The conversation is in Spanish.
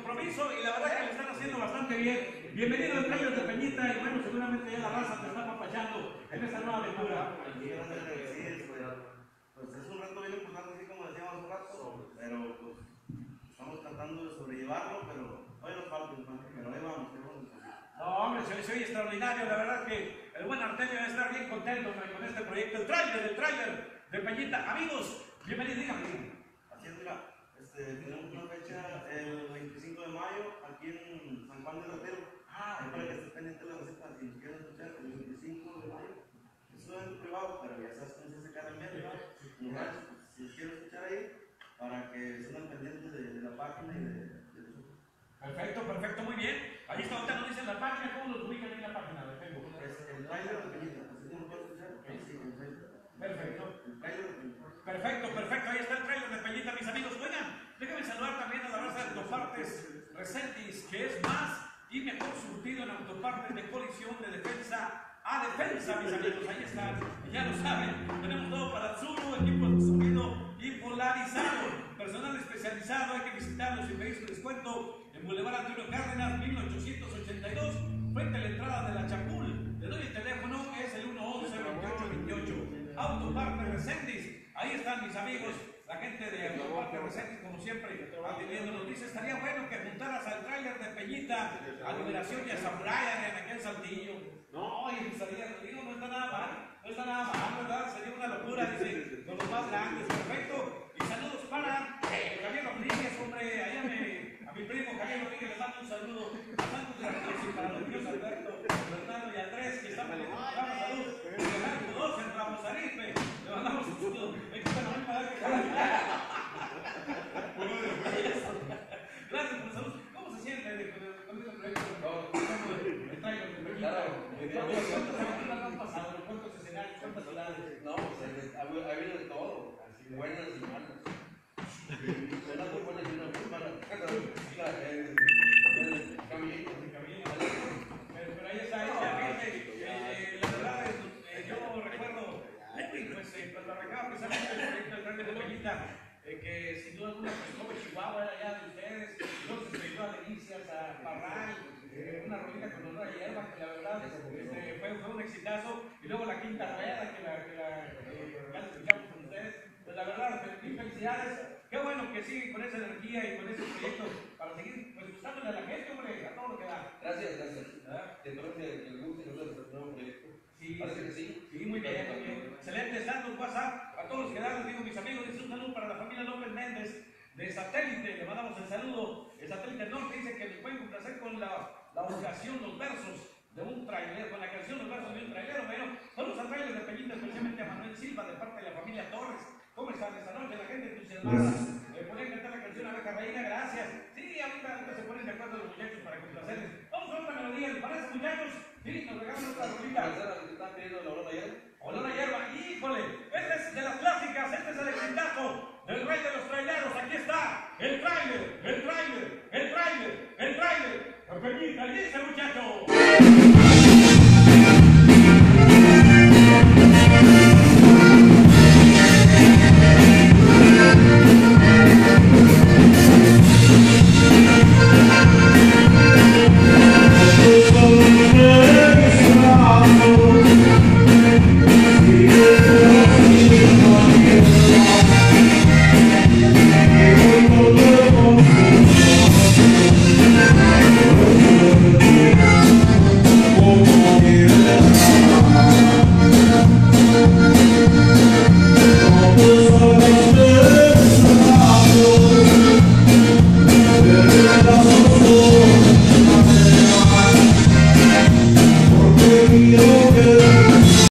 compromiso y la verdad que lo están haciendo bastante bien. Bienvenido al Trailer de Peñita y bueno, seguramente ya la raza te está apapachando en esta nueva aventura. Pues es un reto bien importante, así como decíamos hace rato, pero pues estamos tratando de sobrellevarlo, pero hoy nos falta, pero ahí vamos. No, hombre, se oye extraordinario, la verdad que el buen Artemio debe estar bien contento con este proyecto, el Trailer de Peñita. Amigos, bienvenidos, díganme. Así es, mira, tenemos una fecha el 25 de mayo aquí en San Juan del Ratero. Ahí para que estés pendiente de la receta, si nos quieren escuchar, el 25 de mayo. Eso es en privado, pero ya sabes cómo se hace cada mes, ¿verdad? Si quieren escuchar ahí, para que estén pendientes de la página y de Perfecto, muy bien. Ahí está, ahorita nos dicen la página, ¿cómo los ubican en la página de Facebook? Es el Trailer de Peñita, así como lo puedes escuchar. Sí, el Trailer. Perfecto. El Trailer de Peñita. Perfecto, ahí está el Trailer de Peñita, mis amigos. Oigan, déjenme saludar también a la raza de Autopartes Resentis, que es más y mejor surtido en autopartes de colisión, de defensa a defensa, mis amigos. Ahí están, ya lo saben, tenemos todo para Tsuru, equipo de sonido y polarizado, personal especializado. Hay que visitarlos y pedir su descuento en Boulevard Antonio Cárdenas, 1882, frente a la entrada de la Chapul. Le doy el teléfono, es el 111-2828. Autopartes Resentis, ahí están mis amigos, la gente de Autopartes Resentis, como siempre, atendiéndonos. Dice, estaría bueno que juntaras al Trailer de Peñita, a Liberación y a San Brian en aquel Saltillo. No, y estaría, digo, no está nada mal, ¿verdad? Sería una locura, dice, con los más grandes. Perfecto. Y saludos para Javier Rodríguez, hombre, ahí a mi primo Javier Rodríguez le mando un saludo a Santos de Arroz y para los tíos Alberto, Fernando y Andrés, que están en el programa Salud, Leonardo 2 en Ramos Arizpe, le mandamos un saludo. Gracias por el saludo. ¿Cómo se siente con este proyecto? El Trailer de Peñita. ¿Cuántas aventuras han pasado? ¿Cuántos escenarios? ¿Cuántas ciudades? No, pues ha habido de todo, así, buenas y malas. Una muy buena y una muy mala. Pero ahí está, la verdad, yo recuerdo, pues cuando arrancaba precisamente el proyecto del Trailer de Peñita, que sin duda alguna, pues como Chihuahua era ya de ustedes, luego se trayó a Delicias, a Parral, una rolita con olor a hierba, que la verdad fue un exitazo, y luego la Quinta Rueda, que ya escuchamos con ustedes. Pues la verdad, mil felicidades. Qué bueno que siguen con esa energía y con ese proyecto para seguir pues gustándole a la gente, hombre, a todo lo que da. Gracias. Espero que les guste nuestro nuevo proyecto. Sí, parece que sí. Sí, muy bien. Excelente, estando en WhatsApp a todos los que dan, les digo, mis amigos, dice un saludo para la familia López Méndez de Satélite, le mandamos el saludo. El Satélite Norte dice que les pueden complacer con la ocasión, los versos de un trailero, con la canción Los versos de un trailero. Bueno, saludos al Trailer de Peñita, especialmente a Manuel Silva de parte de la familia Torres. ¿Cómo están esta noche? La gente entusiasmada. Ponen cantar la canción Abeja Reina, gracias. Sí, ahorita se ponen de acuerdo los muchachos para complacerles. Vamos a otra melodía, ¿les parece, muchachos? Sí, nos regalan otra rolita. ¿Están pidiendo la Olor a Hierba? Olor a hierba, híjole, este es de